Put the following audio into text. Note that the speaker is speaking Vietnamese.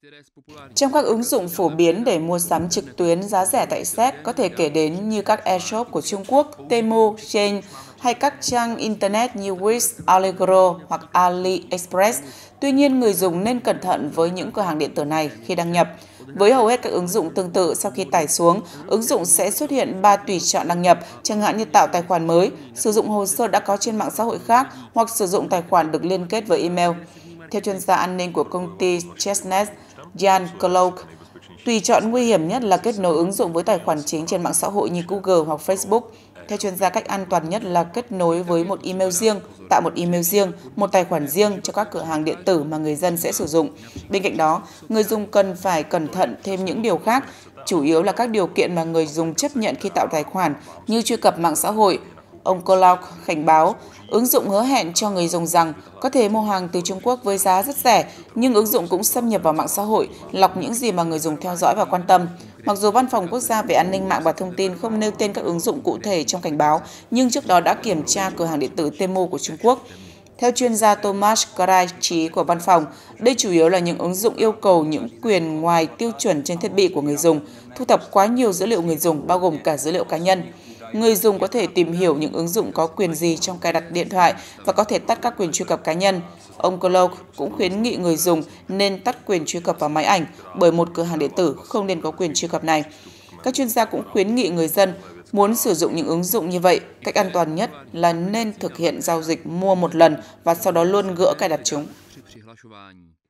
Trong các ứng dụng phổ biến để mua sắm trực tuyến giá rẻ tại Séc có thể kể đến như các e-shop của Trung Quốc, Temu, Shein hay các trang Internet như Wish, Allegro hoặc AliExpress. Tuy nhiên, người dùng nên cẩn thận với những cửa hàng điện tử này khi đăng nhập. Với hầu hết các ứng dụng tương tự, sau khi tải xuống, ứng dụng sẽ xuất hiện 3 tùy chọn đăng nhập, chẳng hạn như tạo tài khoản mới, sử dụng hồ sơ đã có trên mạng xã hội khác hoặc sử dụng tài khoản được liên kết với email. Theo chuyên gia an ninh của công ty Chestnut, Jan Clark, tùy chọn nguy hiểm nhất là kết nối ứng dụng với tài khoản chính trên mạng xã hội như Google hoặc Facebook. Theo chuyên gia, cách an toàn nhất là kết nối với một email riêng, tạo một email riêng, một tài khoản riêng cho các cửa hàng điện tử mà người dân sẽ sử dụng. Bên cạnh đó, người dùng cần phải cẩn thận thêm những điều khác, chủ yếu là các điều kiện mà người dùng chấp nhận khi tạo tài khoản như truy cập mạng xã hội. Ông Clark cảnh báo, ứng dụng hứa hẹn cho người dùng rằng có thể mua hàng từ Trung Quốc với giá rất rẻ, nhưng ứng dụng cũng xâm nhập vào mạng xã hội, lọc những gì mà người dùng theo dõi và quan tâm. Mặc dù Văn phòng Quốc gia về An ninh mạng và Thông tin không nêu tên các ứng dụng cụ thể trong cảnh báo, nhưng trước đó đã kiểm tra cửa hàng điện tử Temu của Trung Quốc. Theo chuyên gia Thomas Kraichi của văn phòng, đây chủ yếu là những ứng dụng yêu cầu những quyền ngoài tiêu chuẩn trên thiết bị của người dùng, thu thập quá nhiều dữ liệu người dùng, bao gồm cả dữ liệu cá nhân. Người dùng có thể tìm hiểu những ứng dụng có quyền gì trong cài đặt điện thoại và có thể tắt các quyền truy cập cá nhân. Ông Clark cũng khuyến nghị người dùng nên tắt quyền truy cập vào máy ảnh bởi một cửa hàng điện tử không nên có quyền truy cập này. Các chuyên gia cũng khuyến nghị người dân muốn sử dụng những ứng dụng như vậy, cách an toàn nhất là nên thực hiện giao dịch mua một lần và sau đó luôn gỡ cài đặt chúng.